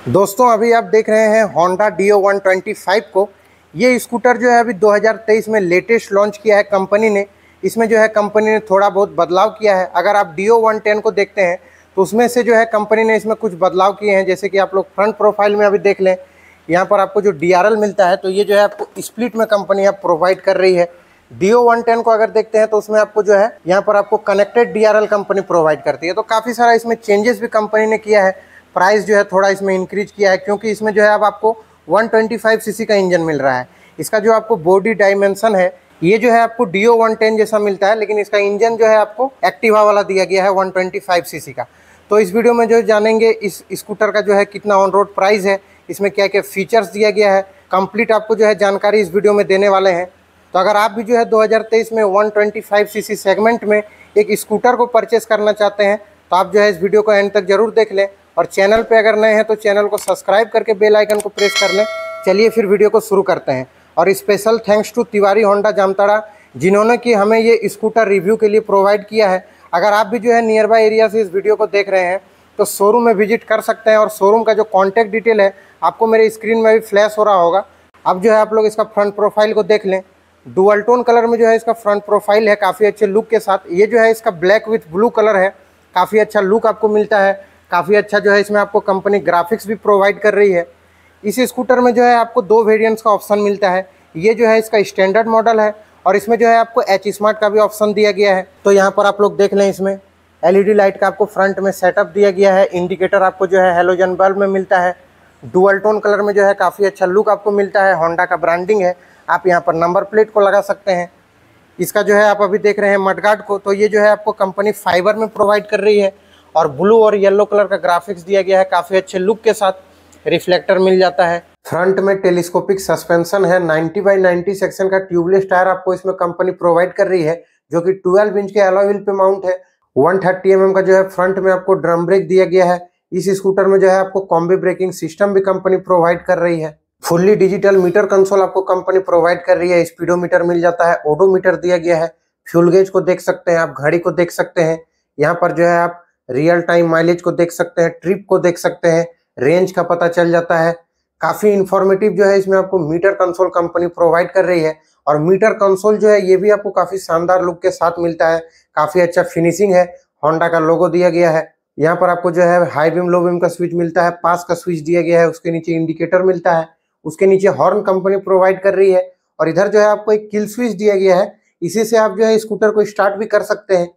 दोस्तों अभी आप देख रहे हैं Honda Dio 125 को। ये स्कूटर जो है अभी 2023 में लेटेस्ट लॉन्च किया है कंपनी ने। इसमें जो है कंपनी ने थोड़ा बहुत बदलाव किया है। अगर आप Dio 110 को देखते हैं तो उसमें से जो है कंपनी ने इसमें कुछ बदलाव किए हैं। जैसे कि आप लोग फ्रंट प्रोफाइल में अभी देख लें, यहाँ पर आपको जो DRL मिलता है तो ये जो है आपको स्प्लिट में कंपनी आप प्रोवाइड कर रही है। Dio 110 को अगर देखते हैं तो उसमें आपको जो है यहाँ पर आपको कनेक्टेड DRL कंपनी प्रोवाइड करती है। तो काफ़ी सारा इसमें चेंजेस भी कंपनी ने किया है। प्राइस जो है थोड़ा इसमें इंक्रीज किया है क्योंकि इसमें जो है अब आपको 125 सीसी का इंजन मिल रहा है। इसका जो आपको बॉडी डायमेंशन है ये जो है आपको Dio 110 जैसा मिलता है, लेकिन इसका इंजन जो है आपको एक्टिवा वाला दिया गया है 125 सीसी का। तो इस वीडियो में जो जानेंगे इस स्कूटर का जो है कितना ऑन रोड प्राइस है, इसमें क्या क्या फीचर्स दिया गया है, कंप्लीट आपको जो है जानकारी इस वीडियो में देने वाले हैं। तो अगर आप भी जो है 2023 में 125 सीसी सेगमेंट में एक स्कूटर को परचेस करना चाहते हैं तो आप जो है इस वीडियो को एंड तक जरूर देख लें। और चैनल पे अगर नए हैं तो चैनल को सब्सक्राइब करके बेल आइकन को प्रेस कर लें। चलिए फिर वीडियो को शुरू करते हैं। और special thanks to Tiwari Honda Jamtara, जिन्होंने कि हमें ये स्कूटर रिव्यू के लिए प्रोवाइड किया है। अगर आप भी जो है नियर बाय एरिया से इस वीडियो को देख रहे हैं तो शोरूम में विजिट कर सकते हैं। और शोरूम का जो कॉन्टैक्ट डिटेल है आपको मेरे स्क्रीन में भी फ्लैश हो रहा होगा। अब जो है आप लोग इसका फ्रंट प्रोफाइल को देख लें। डुअल टोन कलर में जो है इसका फ्रंट प्रोफाइल है, काफ़ी अच्छे लुक के साथ। ये जो है इसका ब्लैक विथ ब्लू कलर है, काफ़ी अच्छा लुक आपको मिलता है। काफ़ी अच्छा जो है इसमें आपको कंपनी ग्राफिक्स भी प्रोवाइड कर रही है। इस स्कूटर में जो है आपको 2 वेरिएंट्स का ऑप्शन मिलता है। ये जो है इसका स्टैंडर्ड मॉडल है और इसमें जो है आपको H स्मार्ट का भी ऑप्शन दिया गया है। तो यहाँ पर आप लोग देख लें, इसमें LED लाइट का आपको फ्रंट में सेटअप दिया गया है। इंडिकेटर आपको जो है हेलोजन बल्ब में मिलता है। डुअल टोन कलर में जो है काफ़ी अच्छा लुक आपको मिलता है। होंडा का ब्रांडिंग है। आप यहाँ पर नंबर प्लेट को लगा सकते हैं। इसका जो है आप अभी देख रहे हैं मडगार्ड को, तो ये जो है आपको कंपनी फाइबर में प्रोवाइड कर रही है। और ब्लू और येलो कलर का ग्राफिक्स दिया गया है, काफ़ी अच्छे लुक के साथ। रिफ्लेक्टर मिल जाता है। फ्रंट में टेलीस्कोपिक सस्पेंशन है। 90/90 सेक्शन का ट्यूबलेस टायर आपको इसमें कंपनी प्रोवाइड कर रही है, जो कि 12 इंच के अलॉय व्हील पे माउंट है। 130 mm का जो है फ्रंट में आपको ड्रम ब्रेक दिया गया है। इस स्कूटर में जो है आपको कॉम्बी ब्रेकिंग सिस्टम भी कंपनी प्रोवाइड कर रही है। फुल्ली डिजिटल मीटर कंसोल आपको कंपनी प्रोवाइड कर रही है। स्पीडोमीटर मिल जाता है, ओडोमीटर दिया गया है। फ्यूल गेज को देख सकते हैं आप, घड़ी को देख सकते हैं। यहाँ पर जो है आप रियल टाइम माइलेज को देख सकते हैं, ट्रिप को देख सकते हैं, रेंज का पता चल जाता है। काफ़ी इन्फॉर्मेटिव जो है इसमें आपको मीटर कंसोल कंपनी प्रोवाइड कर रही है। और मीटर कंसोल जो है ये भी आपको काफ़ी शानदार लुक के साथ मिलता है। काफ़ी अच्छा फिनिशिंग है। होंडा का लोगो दिया गया है। यहाँ पर आपको जो है हाई बीम लो बीम का स्विच मिलता है, पास का स्विच दिया गया है, उसके नीचे इंडिकेटर मिलता है, उसके नीचे हॉर्न कंपनी प्रोवाइड कर रही है। और इधर जो है आपको एक किल स्विच दिया गया है, इसी से आप जो है स्कूटर को स्टार्ट भी कर सकते हैं।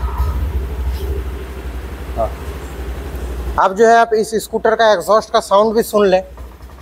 अब जो है आप इस स्कूटर का एग्जॉस्ट का साउंड भी सुन लें।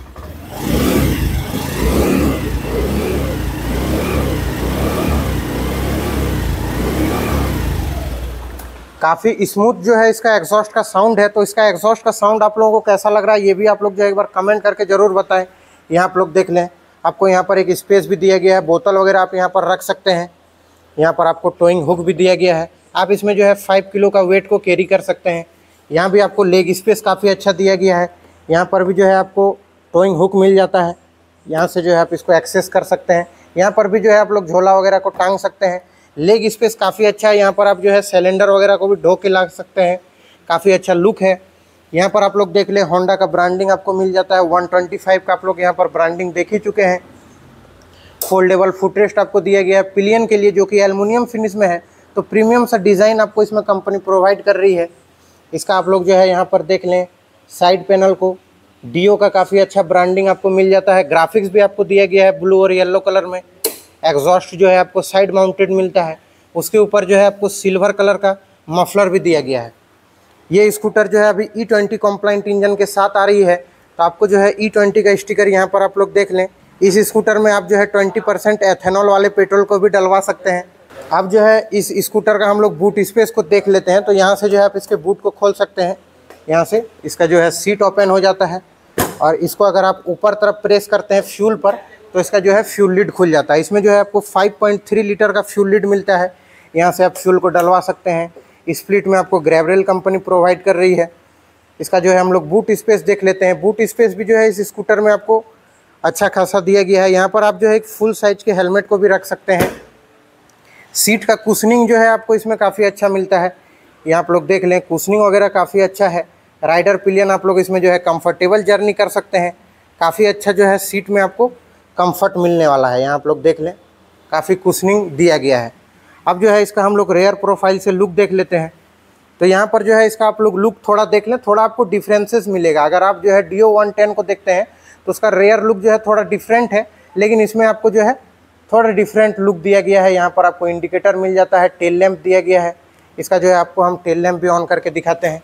काफ़ी स्मूथ जो है इसका एग्जॉस्ट का साउंड है। तो इसका एग्जॉस्ट का साउंड आप लोगों को कैसा लग रहा है ये भी आप लोग जो एक बार कमेंट करके ज़रूर बताएं। यहाँ आप लोग देख लें, आपको यहाँ पर एक स्पेस भी दिया गया है, बोतल वगैरह आप यहाँ पर रख सकते हैं। यहाँ पर आपको टोइंग हुक भी दिया गया है। आप इसमें जो है 5 किलो का वेट को कैरी कर सकते हैं। यहाँ भी आपको लेग स्पेस काफ़ी अच्छा दिया गया है। यहाँ पर भी जो है आपको टोइंग हुक मिल जाता है। यहाँ से जो है आप इसको एक्सेस कर सकते हैं। यहाँ पर भी जो है आप लोग झोला वगैरह को टांग सकते हैं। लेग स्पेस काफ़ी अच्छा है। यहाँ पर आप जो है सिलेंडर वगैरह को भी ढो के ला सकते हैं। काफ़ी अच्छा लुक है। यहाँ पर आप लोग देख लें, होंडा का ब्रांडिंग आपको मिल जाता है। 125 का आप लोग यहाँ पर ब्रांडिंग देख ही चुके हैं। फोल्डेबल फुटरेस्ट आपको दिया गया है पिलियन के लिए, जो कि एल्युमिनियम फिनिश में है। तो प्रीमियम सा डिज़ाइन आपको इसमें कंपनी प्रोवाइड कर रही है। इसका आप लोग जो है यहाँ पर देख लें, साइड पैनल को Dio का काफ़ी अच्छा ब्रांडिंग आपको मिल जाता है। ग्राफिक्स भी आपको दिया गया है ब्लू और येलो कलर में। एग्जॉस्ट जो है आपको साइड माउंटेड मिलता है। उसके ऊपर जो है आपको सिल्वर कलर का मफलर भी दिया गया है। ये स्कूटर जो है अभी E20 कॉम्प्लाइंट इंजन के साथ आ रही है। तो आपको जो है E20 का स्टिकर यहाँ पर आप लोग देख लें। इस स्कूटर में आप जो है 20% एथेनॉल वाले पेट्रोल को भी डलवा सकते हैं। अब जो है इस स्कूटर का हम लोग बूट स्पेस को देख लेते हैं। तो यहाँ से जो है आप इसके बूट को खोल सकते हैं। यहाँ से इसका जो है सीट ओपन हो जाता है और इसको अगर आप ऊपर तरफ प्रेस करते हैं फ्यूल पर तो इसका जो है फ्यूल लिड खुल जाता है। इसमें जो है आपको 5.3 लीटर का फ्यूल लिड मिलता है। यहाँ से आप फ्यूल को डलवा सकते हैं। स्प्लिट में आपको ग्रेवरेल कंपनी प्रोवाइड कर रही है। इसका जो है हम लोग बूट स्पेस देख लेते हैं। बूट स्पेस भी जो है इस स्कूटर में आपको अच्छा खासा दिया गया है। यहाँ पर आप जो है एक फुल साइज के हेलमेट को भी रख सकते हैं। सीट का कुशनिंग जो है आपको इसमें काफ़ी अच्छा मिलता है। यहाँ आप लोग देख लें, कुशनिंग वगैरह काफ़ी अच्छा है। राइडर पिलियन आप लोग इसमें जो है कंफर्टेबल जर्नी कर सकते हैं। काफ़ी अच्छा जो है सीट में आपको कंफर्ट मिलने वाला है। यहाँ आप लोग देख लें, काफ़ी कुशनिंग दिया गया है। अब जो है इसका हम लोग रेयर प्रोफाइल से लुक देख लेते हैं। तो यहाँ पर जो है इसका आप लोग लुक थोड़ा देख लें, थोड़ा आपको डिफरेंसेस मिलेगा। अगर आप जो है Dio 110 को देखते हैं तो उसका रेयर लुक जो है थोड़ा डिफरेंट है, लेकिन इसमें आपको जो है थोड़ा डिफरेंट लुक दिया गया है। यहाँ पर आपको इंडिकेटर मिल जाता है, टेल लैंप दिया गया है। इसका जो है आपको हम टेल लैंप भी ऑन करके दिखाते हैं।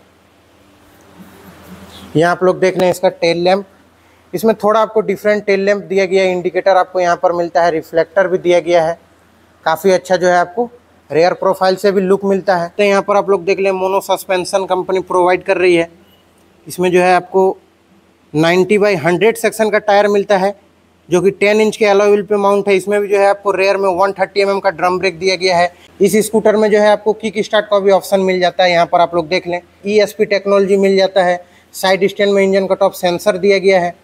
यहाँ आप लोग देख लें इसका टेल लैंप, इसमें थोड़ा आपको डिफरेंट टेल लैंप दिया गया है। इंडिकेटर आपको यहाँ पर मिलता है, रिफ्लेक्टर भी दिया गया है। काफ़ी अच्छा जो है आपको रेयर प्रोफाइल से भी लुक मिलता है। तो यहाँ पर आप लोग देख लें मोनो सस्पेंशन कंपनी प्रोवाइड कर रही है। इसमें जो है आपको 90/100 सेक्शन का टायर मिलता है, जो कि 10 इंच के अलॉय व्हील पे माउंट है। इसमें भी जो है आपको रेयर में 130 mm का ड्रम ब्रेक दिया गया है। इस स्कूटर में जो है आपको किक स्टार्ट का भी ऑप्शन मिल जाता है। यहाँ पर आप लोग देख लें ESP टेक्नोलॉजी मिल जाता है। साइड स्टैंड में इंजन कट ऑफ सेंसर दिया गया है।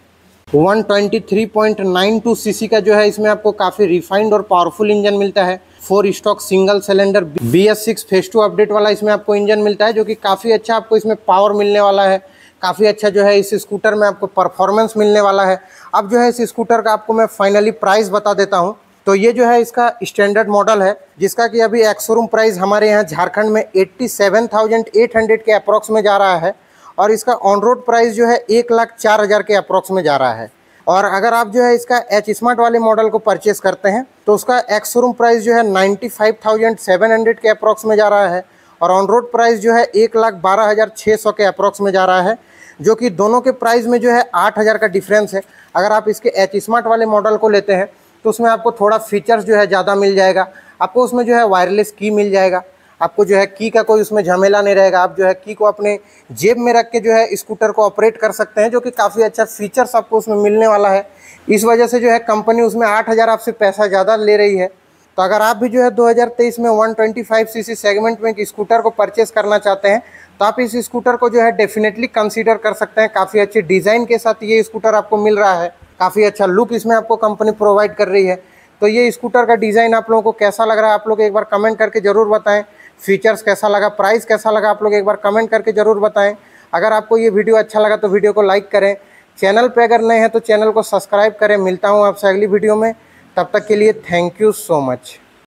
123.92 सीसी का जो है इसमें आपको काफ़ी रिफाइंड और पावरफुल इंजन मिलता है। 4 stroke single cylinder BS6 phase 2 update वाला इसमें आपको इंजन मिलता है, जो कि काफ़ी अच्छा आपको इसमें पावर मिलने वाला है। काफ़ी अच्छा जो है इस स्कूटर में आपको परफॉर्मेंस मिलने वाला है। अब जो है इस स्कूटर का आपको मैं फाइनली प्राइस बता देता हूँ। तो ये जो है इसका स्टैंडर्ड मॉडल है, जिसका कि अभी एक्स शोरूम प्राइस हमारे यहाँ झारखंड में 87,800 के अप्रॉक्स में जा रहा है, और इसका ऑन रोड प्राइस जो है 1,04,000 के अप्रॉक्स में जा रहा है। और अगर आप जो है इसका H स्मार्ट वाले मॉडल को परचेस करते हैं तो उसका एक्स शोरूम प्राइस जो है 95,700 के अप्रॉक्स में जा रहा है, और ऑन रोड प्राइस जो है 1,12,600 के अप्रॉक्स में जा रहा है, जो कि दोनों के प्राइस में जो है 8,000 का डिफरेंस है। अगर आप इसके H स्मार्ट वाले मॉडल को लेते हैं तो उसमें आपको थोड़ा फीचर्स जो है ज़्यादा मिल जाएगा। आपको उसमें जो है वायरलेस की मिल जाएगा, आपको जो है की का कोई उसमें झमेला नहीं रहेगा। आप जो है की को अपने जेब में रख के जो है स्कूटर को ऑपरेट कर सकते हैं, जो कि काफ़ी अच्छा फीचर्स आपको उसमें मिलने वाला है। इस वजह से जो है कंपनी उसमें 8,000 आपसे पैसा ज़्यादा ले रही है। तो अगर आप भी जो है 2023 में 125 सीसी सेगमेंट में एक स्कूटर को परचेस करना चाहते हैं तो आप इस स्कूटर को जो है डेफिनेटली कंसीडर कर सकते हैं। काफ़ी अच्छे डिज़ाइन के साथ ये स्कूटर आपको मिल रहा है, काफ़ी अच्छा लुक इसमें आपको कंपनी प्रोवाइड कर रही है। तो ये स्कूटर का डिज़ाइन आप लोगों को कैसा लग रहा है, आप लोग एक बार कमेंट करके ज़रूर बताएं। फीचर्स कैसा लगा, प्राइस कैसा लगा, आप लोग एक बार कमेंट करके ज़रूर बताएं। अगर आपको ये वीडियो अच्छा लगा तो वीडियो को लाइक करें। चैनल पे अगर नए हैं तो चैनल को सब्सक्राइब करें। मिलता हूँ आपसे अगली वीडियो में, तब तक के लिए थैंक यू सो मच।